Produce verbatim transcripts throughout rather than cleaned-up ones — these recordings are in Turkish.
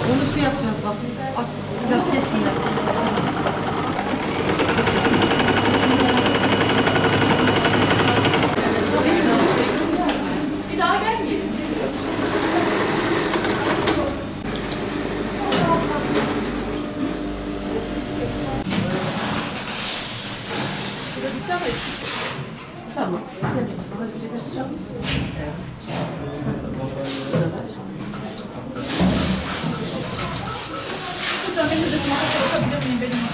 Onu şey yapacağız bak. Aç, biraz kessinler. Bir daha gelmeyelim. Tamam. Hadi bir basacağım. Hocam elinize makas yapabilir miyim benim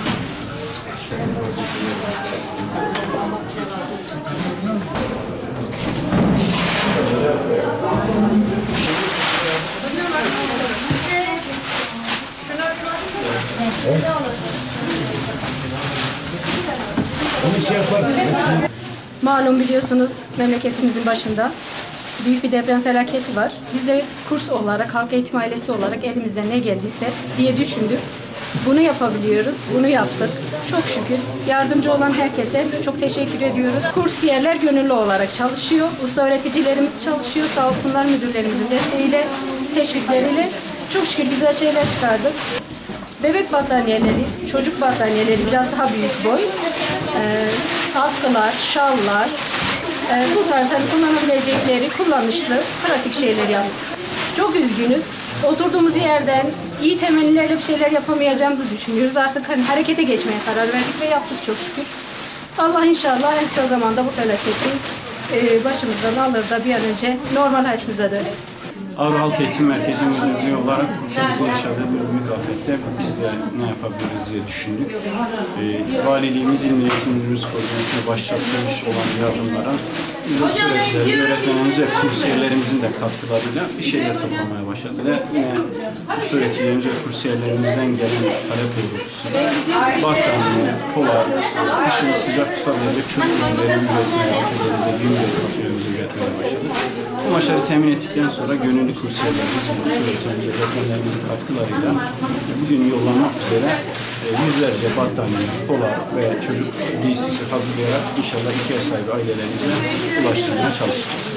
Onu şey yaparsın. Malum biliyorsunuz memleketimizin başında büyük bir deprem felaketi var. Biz de kurs olarak, halk eğitim ailesi olarak elimizden ne geldiyse diye düşündük. Bunu yapabiliyoruz, bunu yaptık. Çok şükür. Yardımcı olan herkese çok teşekkür ediyoruz. Kursiyerler gönüllü olarak çalışıyor. Usta öğreticilerimiz çalışıyor. Sağ olsunlar müdürlerimizin desteğiyle, teşvikleriyle. Çok şükür güzel şeyler çıkardık. Bebek battaniyeleri, çocuk battaniyeleri biraz daha büyük boy. Ee, atkılar, şallar, e, bu tarz hani kullanabilecekleri kullanışlı, pratik şeyler yaptık. Çok üzgünüz. Oturduğumuz yerden iyi temennilerle bir şeyler yapamayacağımızı düşünüyoruz. Artık hani harekete geçmeye karar verdik ve yaptık çok şükür. Allah inşallah en kısa zamanda bu felaketi e, başımızdan alır da bir an önce normal hayatımıza döneriz. Ağrı Halk Eğitim Merkezi Müdürlüğü olarak ülkemizin yaşadığı bir büyük afette biz de ne yapabiliriz diye düşündük. E, valiliğimiz, İl Milli Müdürümüz koordinasyonu başlatmış olan yardımlara biz o süreçleri öğretmenlerimiz ve kursiyerlerimizin de katkılarıyla bir şeyler toplamaya başladık. Ve yine süreçlerimiz ve kursiyerlerimizden gelen talep doğrultusunda battaniye, polar, kışın sıcak tutabilecek çocuk ürünlerimizi üretmeye, atölyemize, gün atölyemize üretmeye başladık. Bu başarı temin ettikten sonra gönüllü kursiyerlerimiz bu süreçlerimize, öğretmenlerimizin katkılarıyla bugün yollanmak üzere yüzlerce battaniye, polar ve çocuk giysisi hazırlayarak inşallah ihtiyaç sahibi ailelerimize ulaştırmaya çalışacağız.